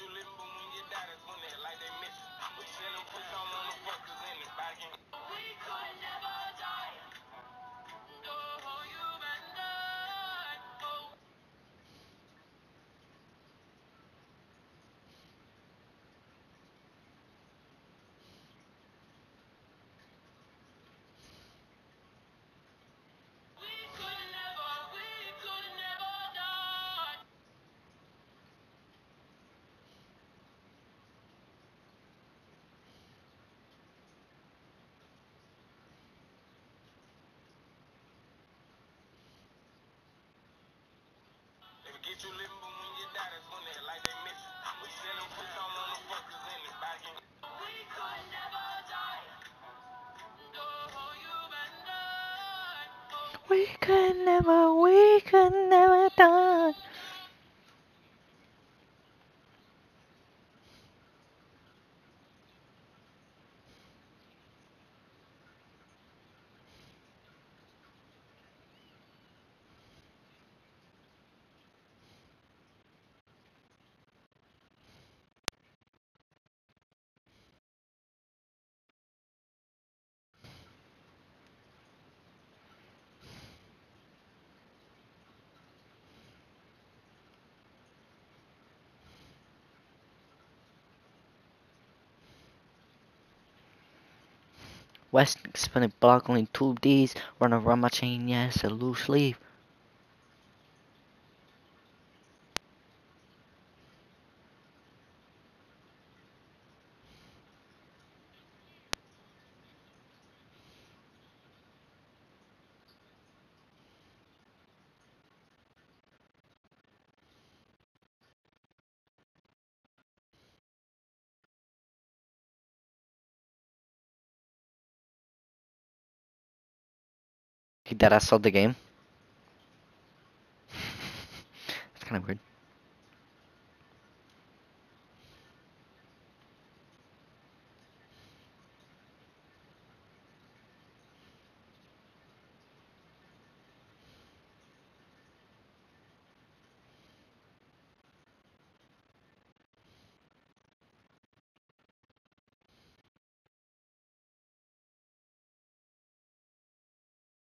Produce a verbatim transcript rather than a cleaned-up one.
We could never, we could never die. West spinning block only two Ds, run around my chain, yes, a loose leaf. That I saw the game. It's kind of weird.